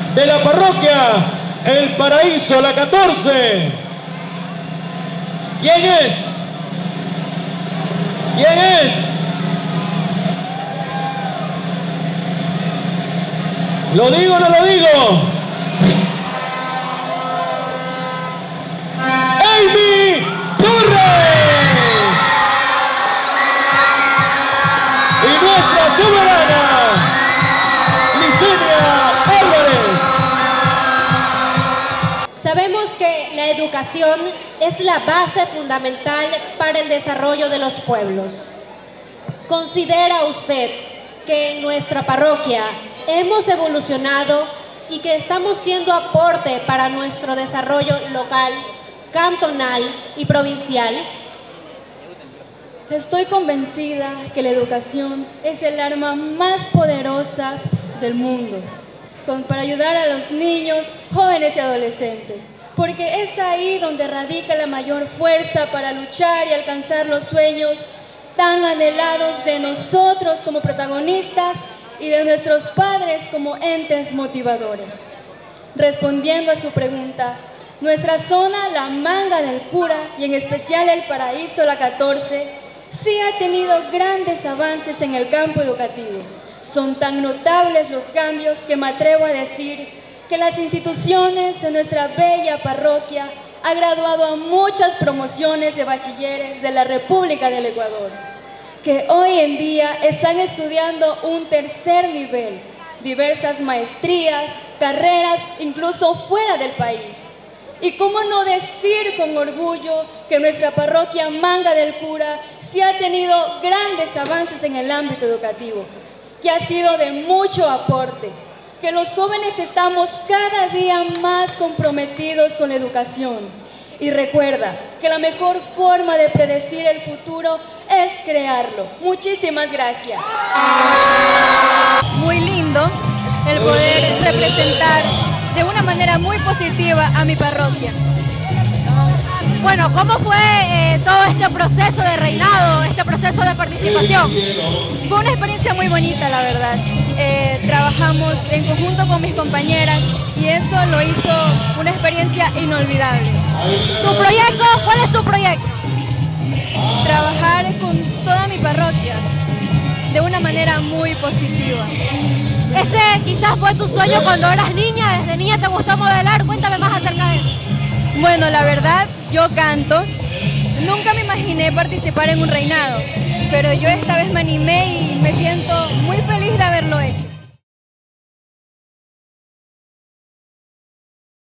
de la parroquia El Paraíso, la 14. ¿Quién es? ¿Quién es? ¿Lo digo o no lo digo? ¡Amy Torres! Y nuestra soberana, Licenia Álvarez. Sabemos que la educación es la base fundamental para el desarrollo de los pueblos. ¿Considera usted que en nuestra parroquia hemos evolucionado y que estamos siendo aporte para nuestro desarrollo local, cantonal y provincial? Estoy convencida que la educación es el arma más poderosa del mundo para ayudar a los niños, jóvenes y adolescentes, porque es ahí donde radica la mayor fuerza para luchar y alcanzar los sueños tan anhelados de nosotros como protagonistas y de nuestros padres como entes motivadores. Respondiendo a su pregunta, nuestra zona, la Manga del Cura, y en especial El Paraíso, la 14, sí ha tenido grandes avances en el campo educativo. Son tan notables los cambios que me atrevo a decir que las instituciones de nuestra bella parroquia han graduado a muchas promociones de bachilleres de la República del Ecuador, que hoy en día están estudiando un tercer nivel, diversas maestrías, carreras, incluso fuera del país. Y cómo no decir con orgullo que nuestra parroquia Manga del Cura sí ha tenido grandes avances en el ámbito educativo, que ha sido de mucho aporte, que los jóvenes estamos cada día más comprometidos con la educación. Y recuerda que la mejor forma de predecir el futuro es crearlo. Muchísimas gracias. Muy lindo el poder representar de una manera muy positiva a mi parroquia. Bueno, ¿cómo fue todo este proceso de reinado, este proceso de participación? Fue una experiencia muy bonita, la verdad. Trabajamos en conjunto con mis compañeras y eso lo hizo una experiencia inolvidable. ¿Tu proyecto? ¿Cuál es tu proyecto? Trabajar con toda mi parroquia de una manera muy positiva. Este quizás fue tu sueño cuando eras niña, desde niña te gustó modelar. Cuéntame más acerca de eso. Bueno, la verdad, yo canto. Nunca me imaginé participar en un reinado, pero yo esta vez me animé y me siento muy feliz de haberlo hecho.